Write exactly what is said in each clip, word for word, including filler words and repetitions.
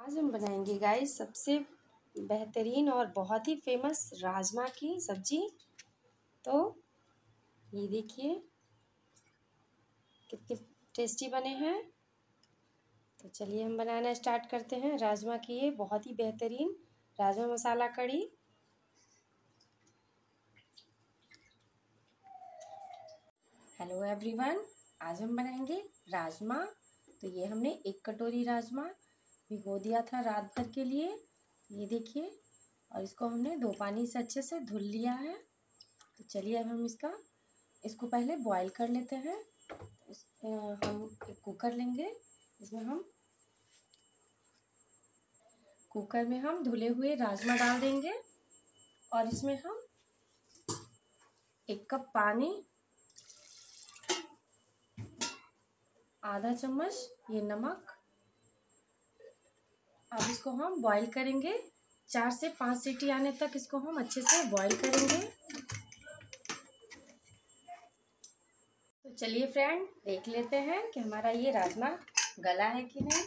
आज हम बनाएंगे गाइस सबसे बेहतरीन और बहुत ही फेमस राजमा की सब्जी। तो ये देखिए कितने टेस्टी बने हैं। तो चलिए हम बनाना स्टार्ट करते हैं राजमा की ये बहुत ही बेहतरीन राजमा मसाला कढ़ी। हेलो एवरीवन, आज हम बनाएंगे राजमा। तो ये हमने एक कटोरी राजमा भिगो दिया था रात भर के लिए, ये देखिए, और इसको हमने दो पानी से अच्छे से धुल लिया है। तो चलिए अब हम इसका इसको पहले बॉईल कर लेते हैं। इस, हम एक कुकर लेंगे, इसमें हम कुकर में हम धुले हुए राजमा डाल देंगे और इसमें हम एक कप पानी, आधा चम्मच ये नमक। अब इसको हम बॉईल करेंगे, चार से पाँच सीटी आने तक इसको हम अच्छे से बॉईल करेंगे। तो चलिए फ्रेंड, देख लेते हैं कि हमारा ये राजमा गला है कि नहीं।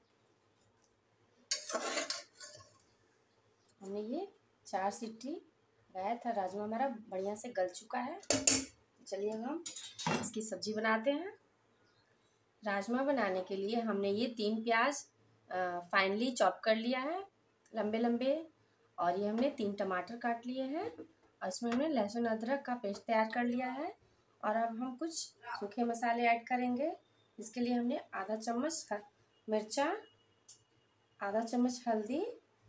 हमने ये चार सीटी लगाया था, राजमा हमारा बढ़िया से गल चुका है। चलिए हम इसकी सब्जी बनाते हैं। राजमा बनाने के लिए हमने ये तीन प्याज फाइनली चॉप कर लिया है लंबे लंबे, और ये हमने तीन टमाटर काट लिए हैं और इसमें हमने लहसुन अदरक का पेस्ट तैयार कर लिया है। और अब हम कुछ सूखे मसाले ऐड करेंगे। इसके लिए हमने आधा चम्मच मिर्चा, आधा चम्मच हल्दी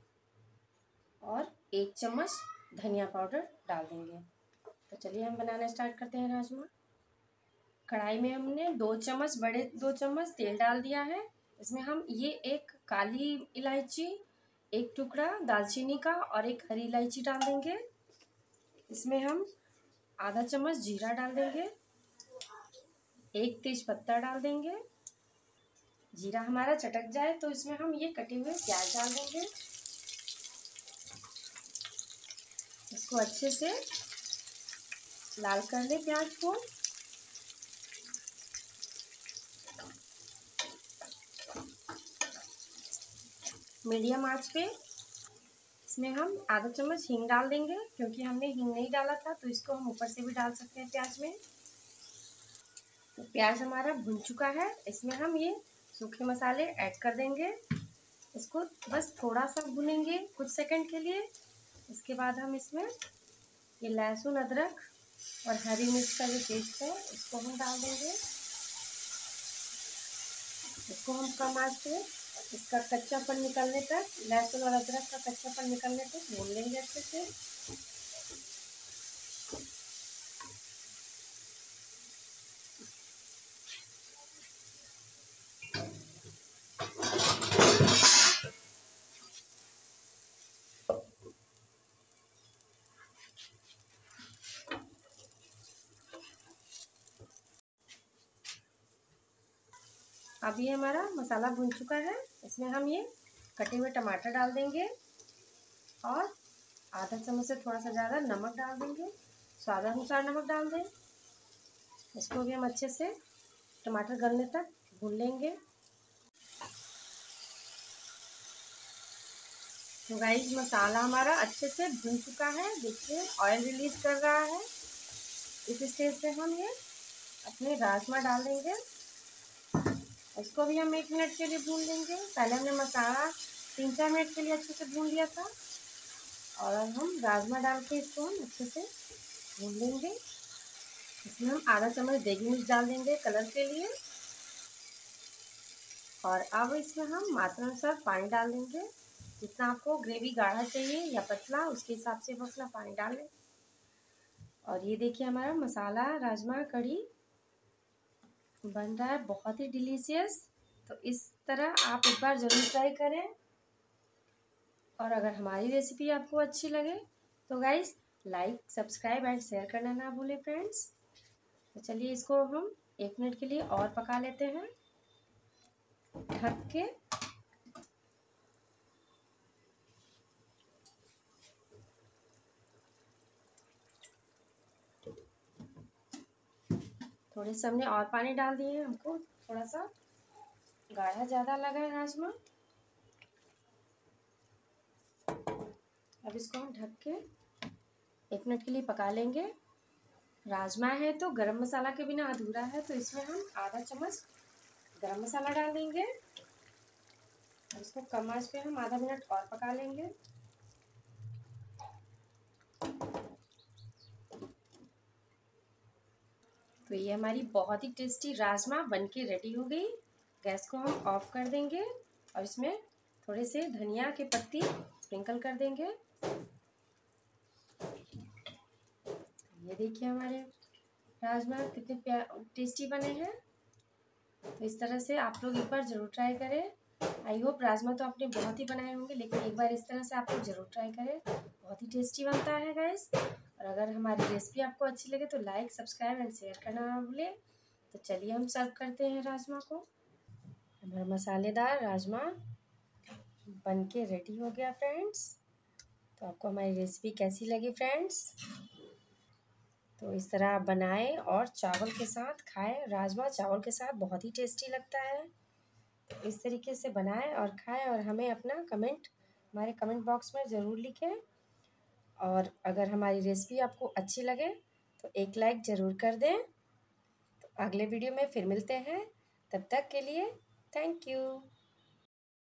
और एक चम्मच धनिया पाउडर डाल देंगे। तो चलिए हम बनाना स्टार्ट करते हैं राजमा। कढ़ाई में हमने दो चम्मच बड़े दो चम्मच तेल डाल दिया है। इसमें हम ये एक काली इलायची, एक टुकड़ा दालचीनी का और एक हरी इलायची डाल देंगे। इसमें हम आधा चम्मच जीरा डाल देंगे, एक तेज पत्ता डाल देंगे। जीरा हमारा चटक जाए तो इसमें हम ये कटे हुए प्याज डाल देंगे। इसको अच्छे से लाल कर ले प्याज को। मीडियम आंच पे इसमें हम आधा चम्मच हींग डाल देंगे, क्योंकि हमने हींग नहीं डाला था तो इसको हम ऊपर से भी डाल सकते हैं प्याज में। तो प्याज हमारा भुन चुका है, इसमें हम ये सूखे मसाले ऐड कर देंगे। इसको बस थोड़ा सा भुनेंगे कुछ सेकंड के लिए। इसके बाद हम इसमें ये लहसुन अदरक और हरी मिर्च का जो पेस्ट है इसको हम डाल देंगे। इसको हम कम आंच पे इसका कच्चापन निकलने तक, लहसुन और अदरक का कच्चापन निकलने तक भून लेंगे अच्छे से। अब ये हमारा मसाला भुन चुका है, इसमें हम ये कटे हुए टमाटर डाल देंगे और आधा चम्मच से थोड़ा सा ज़्यादा नमक डाल देंगे, स्वादानुसार नमक डाल दें। इसको भी हम अच्छे से टमाटर गलने तक भून लेंगे। तो गाइस, मसाला हमारा अच्छे से भुन चुका है, देखिए ऑयल रिलीज कर रहा है। इस स्टेज पे हम ये अपने राजमा डाल देंगे। इसको भी हम एक मिनट के लिए भून लेंगे। पहले हमने मसाला तीन चार मिनट के लिए अच्छे से भून लिया था, और अब हम राजमा डाल के इसको हम अच्छे से भून लेंगे। इसमें हम आधा चम्मच देगी मिर्च डाल देंगे कलर के लिए, और अब इसमें हम मात्रा अनुसार पानी डाल देंगे। जितना आपको ग्रेवी गाढ़ा चाहिए या पतला, उसके हिसाब से वो अपना पानी डालें। और ये देखिए हमारा मसाला राजमा कढ़ी बन रहा है, बहुत ही डिलीशियस। तो इस तरह आप एक बार ज़रूर ट्राई करें। और अगर हमारी रेसिपी आपको अच्छी लगे तो guys like, subscribe and share करना ना भूलें फ्रेंड्स। तो चलिए इसको हम एक मिनट के लिए और पका लेते हैं ढक के। थोड़े से हमने और पानी डाल दिए हैं, हमको थोड़ा सा गाढ़ा ज़्यादा लगा है राजमा। इसको हम ढक के एक मिनट के लिए पका लेंगे। राजमा है तो गरम मसाला के बिना अधूरा है, तो इसमें हम आधा चम्मच गरम मसाला डाल देंगे और इसको कम आंच पे हम आधा मिनट और पका लेंगे। तो ये हमारी बहुत ही टेस्टी राजमा बनके रेडी हो गई। गैस को हम ऑफ कर देंगे और इसमें थोड़े से धनिया के पत्ती स्प्रिंकल कर देंगे। ये देखिए हमारे राजमा कितने टेस्टी बने हैं। तो इस तरह से आप लोग एक बार ज़रूर ट्राई करें। आई होप राजमा तो आपने बहुत ही बनाए होंगे, लेकिन एक बार इस तरह से आप लोग ज़रूर ट्राई करें, बहुत ही टेस्टी बनता है गाइस। और अगर हमारी रेसिपी आपको अच्छी लगे तो लाइक, सब्सक्राइब एंड शेयर करना ना भूलें। तो चलिए हम सर्व करते हैं राजमा को। हमारा मसालेदार राजमा बन के रेडी हो गया फ्रेंड्स। तो आपको हमारी रेसिपी कैसी लगी फ्रेंड्स? तो इस तरह आप बनाएं और चावल के साथ खाएं। राजमा चावल के साथ बहुत ही टेस्टी लगता है। तो इस तरीके से बनाएं और खाएं और हमें अपना कमेंट हमारे कमेंट बॉक्स में ज़रूर लिखें। और अगर हमारी रेसिपी आपको अच्छी लगे तो एक लाइक ज़रूर कर दें। तो अगले वीडियो में फिर मिलते हैं, तब तक के लिए थैंक यू।